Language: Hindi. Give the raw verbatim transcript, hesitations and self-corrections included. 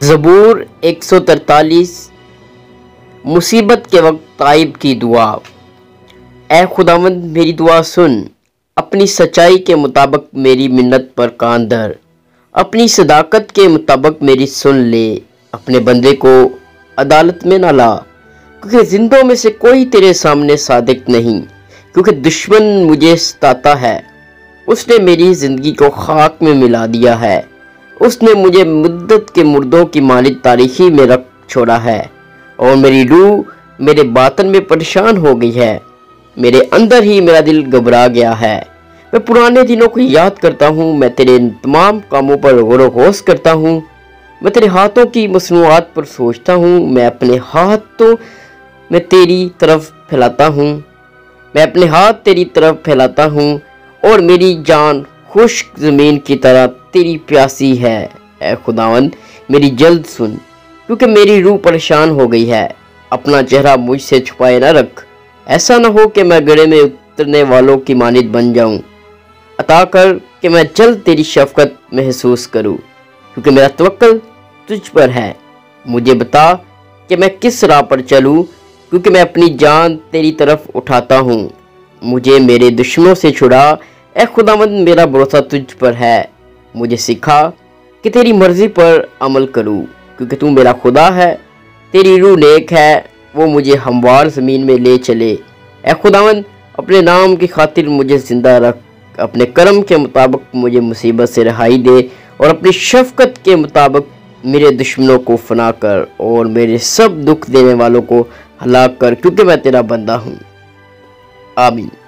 ज़बूर एक सौ तरतालीस। मुसीबत के वक्त ताइब की दुआ। ए खुदावंद मेरी दुआ सुन, अपनी सच्चाई के मुताबिक मेरी मिन्नत पर कान धर, अपनी सदाकत के मुताबिक मेरी सुन ले। अपने बंदे को अदालत में ना ला, क्योंकि जिंदों में से कोई तेरे सामने सादिक नहीं। क्योंकि दुश्मन मुझे सताता है, उसने मेरी ज़िंदगी को खाक में मिला दिया है। उसने मुझे मुद्दत के मुर्दों की मालिक तारीखी में रख छोड़ा है, और मेरी रूह मेरे बातन में परेशान हो गई है। मेरे अंदर ही मेरा दिल घबरा गया है। मैं पुराने दिनों को याद करता हूँ, मैं तेरे तमाम कामों पर गौर होश करता हूँ। मैं तेरे हाथों की मसनूआत पर सोचता हूँ। मैं अपने हाथों में तेरी तरफ फैलाता हूँ मैं अपने हाथ तेरी तरफ फैलाता हूँ और मेरी जान खुश्क ज़मीन की तरह तेरी प्यासी है। ऐ खुदावंद मेरी जल्द सुन, क्योंकि मेरी रूह परेशान हो गई है। अपना चेहरा मुझसे छुपाए न रख, ऐसा न हो कि मैं गड्ढे में उतरने वालों की मानित बन जाऊं। अता कर कि मैं जल्द तेरी शफकत महसूस करूं, क्योंकि मेरा तवक्कल तुझ पर है। मुझे बता कि मैं किस राह पर चलूं, क्योंकि मैं अपनी जान तेरी तरफ उठाता हूँ। मुझे मेरे दुश्मनों से छुड़ा, ए खुदावंद मेरा भरोसा तुझ पर है। मुझे सिखा कि तेरी मर्ज़ी पर अमल करूँ, क्योंकि तू मेरा खुदा है। तेरी रूह नेक है, वो मुझे हमवार ज़मीन में ले चले। ए खुदावंद अपने नाम की खातिर मुझे ज़िंदा रख, अपने करम के मुताबिक मुझे मुसीबत से रिहाई दे, और अपनी शफ़क़त के मुताबिक मेरे दुश्मनों को फना कर और मेरे सब दुख देने वालों को हलाक कर, क्योंकि मैं तेरा बंदा हूँ। आमीन।